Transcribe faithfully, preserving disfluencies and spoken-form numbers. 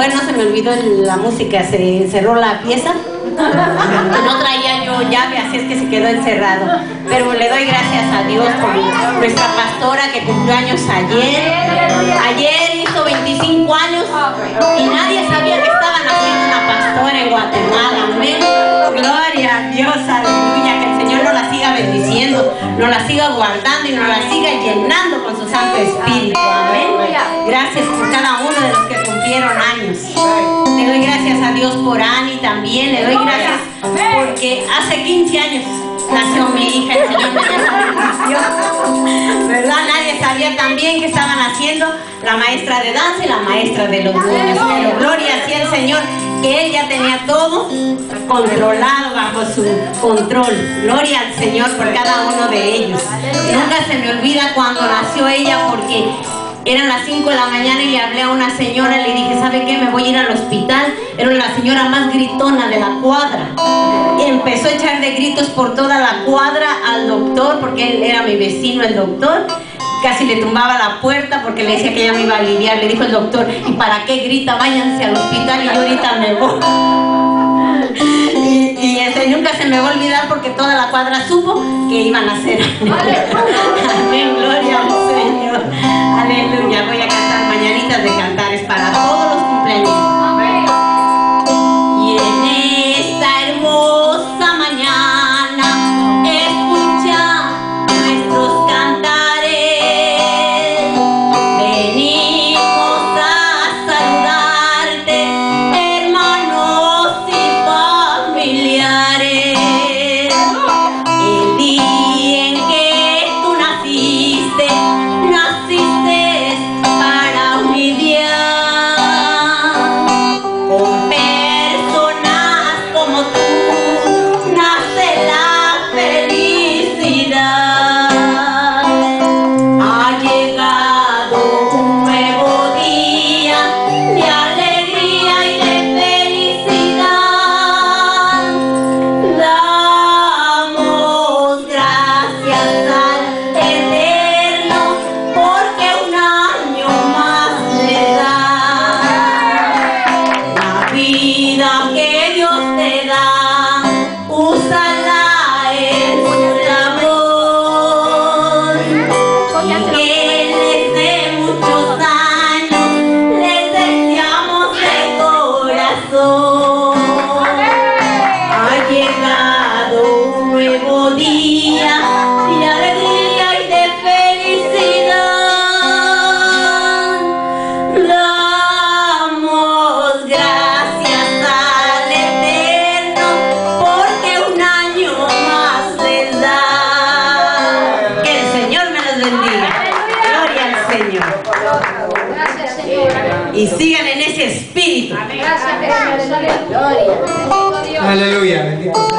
todavía no se me olvidó la música, se cerró la pieza. No traía yo llave, así es que se quedó encerrado. Pero le doy gracias a Dios por nuestra pastora que cumplió años ayer. Ayer hizo veinticinco años y nadie sabía que estaban haciendo una pastora en Guatemala. Amén. Gloria a Dios, aleluya. Que el Señor nos la siga bendiciendo, nos la siga guardando y nos la siga llenando con su Santo Espíritu. Amén. Gracias por cada uno de los que cumplieron años. Le doy gracias a Dios por Ani también. Le doy gracias porque hace quince años nació mi hija. El Señor me dio la bendición, ¿verdad? Nadie sabía también que estaban haciendo la maestra de danza y la maestra de los niños. Pero gloria sea el Señor, que Él ya tenía todo controlado, bajo su control. Gloria al Señor por cada uno de ellos. Nunca se me olvida cuando nació ella, porque eran las cinco de la mañana y le hablé a una señora y le dije, ¿sabe qué? Me voy a ir al hospital. Era la señora más gritona de la cuadra. Y empezó a echar de gritos por toda la cuadra al doctor, porque él era mi vecino, el doctor. Casi le tumbaba la puerta porque le decía que ella me iba a aliviar. Le dijo el doctor, ¿y para qué grita? Váyanse al hospital y yo ahorita me voy. Y, y ese nunca se me va a olvidar, porque toda la cuadra supo que iban a hacer. Amén, gloria al Señor. Aleluya. Voy a cantar mañanitas de cantares para todos los cumpleaños. Y en esta hermosa mañana escucha nuestros cantares. Venimos a saludarte, hermanos y familiares. El día en que tú naciste, naciste para unir con personas como tú, nace la felicidad. Ha llegado un nuevo día de alegría y de felicidad. Damos gracias al Eterno porque un año más le da. La vida que Dios te da, úsala en su labor. Y que les dé muchos años, les deseamos de corazón. Ha llegado un nuevo día de alegría y de felicidad. Damos gracias al Eterno porque un año más les da. Que el Señor me los bendiga. Gloria al Señor. Gracias, Señor. Y sigan en ese espíritu. Gracias, Señor. Gloria. Aleluya, bendito sea.